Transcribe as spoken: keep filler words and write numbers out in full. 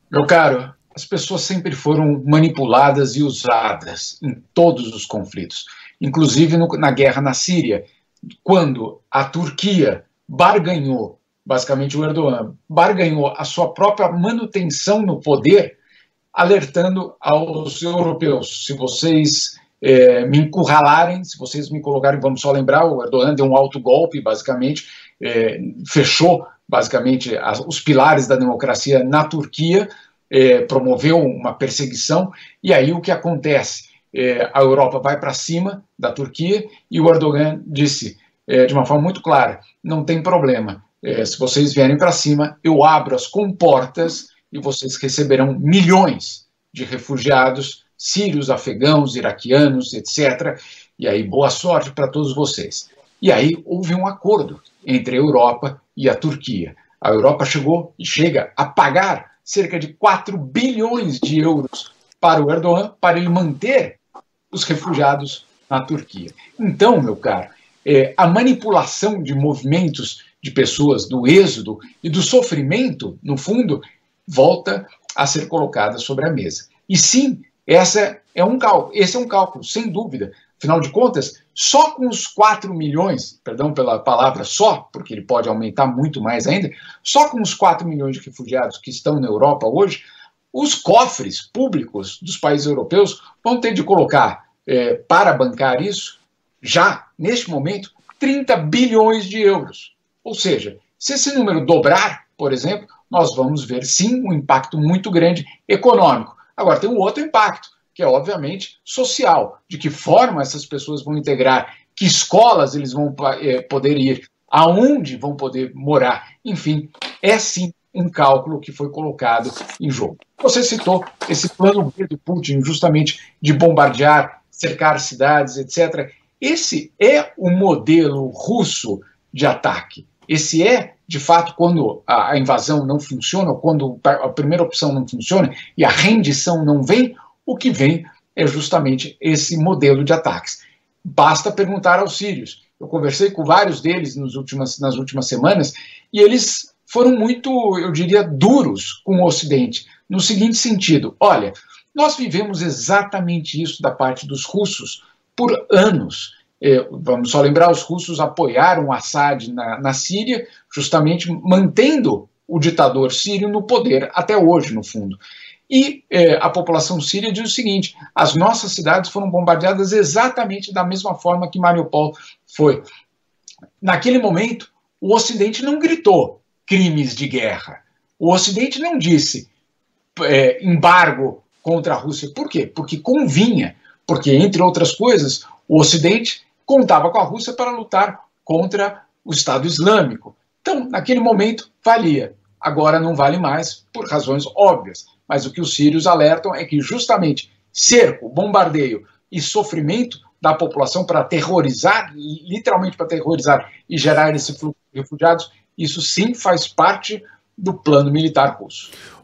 Meu caro, as pessoas sempre foram manipuladas e usadas em todos os conflitos, inclusive no, na guerra na Síria, quando a Turquia barganhou, basicamente o Erdogan, barganhou a sua própria manutenção no poder, alertando aos europeus, se vocês é, me encurralarem, se vocês me colocarem, vamos só lembrar, o Erdogan deu um autogolpe, basicamente, é, fechou, basicamente, as, os pilares da democracia na Turquia, é, promoveu uma perseguição, e aí o que acontece? É, a Europa vai para cima da Turquia e o Erdogan disse, é, de uma forma muito clara, não tem problema, é, se vocês vierem para cima, eu abro as comportas e vocês receberão milhões de refugiados sírios, afegãos, iraquianos, etcétera. E aí, boa sorte para todos vocês. E aí houve um acordo entre a Europa e a Turquia. A Europa chegou e chega a pagar cerca de quatro bilhões de euros para o Erdogan, para ele manter os refugiados na Turquia. Então, meu caro, é, a manipulação de movimentos de pessoas, do êxodo e do sofrimento, no fundo, volta a ser colocada sobre a mesa. E sim, essa é um cálculo, esse é um cálculo, sem dúvida. Afinal de contas, só com os quatro milhões, perdão pela palavra só, porque ele pode aumentar muito mais ainda, só com os quatro milhões de refugiados que estão na Europa hoje, os cofres públicos dos países europeus vão ter de colocar, é, para bancar isso, já, neste momento, trinta bilhões de euros. Ou seja, se esse número dobrar, por exemplo, nós vamos ver, sim, um impacto muito grande econômico. Agora, tem um outro impacto, que é, obviamente, social. De que forma essas pessoas vão integrar, que escolas eles vão é, poder ir, aonde vão poder morar. Enfim, é, sim, um cálculo que foi colocado em jogo. Você citou esse plano B do Putin, justamente de bombardear, cercar cidades, etcétera. Esse é o modelo russo de ataque. Esse é, de fato, quando a invasão não funciona, ou quando a primeira opção não funciona e a rendição não vem, o que vem é justamente esse modelo de ataques. Basta perguntar aos sírios. Eu conversei com vários deles nas últimas, nas últimas semanas e eles foram muito, eu diria, duros com o Ocidente, no seguinte sentido: olha, nós vivemos exatamente isso da parte dos russos por anos. É, vamos só lembrar, os russos apoiaram Assad na, na Síria, justamente mantendo o ditador sírio no poder até hoje, no fundo. E é, a população síria diz o seguinte: as nossas cidades foram bombardeadas exatamente da mesma forma que Mariupol foi. Naquele momento, o Ocidente não gritou crimes de guerra. O Ocidente não disse é, embargo contra a Rússia. Por quê? Porque convinha. Porque, entre outras coisas, o Ocidente contava com a Rússia para lutar contra o Estado Islâmico. Então, naquele momento, valia. Agora não vale mais, por razões óbvias. Mas o que os sírios alertam é que justamente cerco, bombardeio e sofrimento da população para aterrorizar, literalmente para aterrorizar e gerar esse fluxo de refugiados, isso sim faz parte do plano militar russo.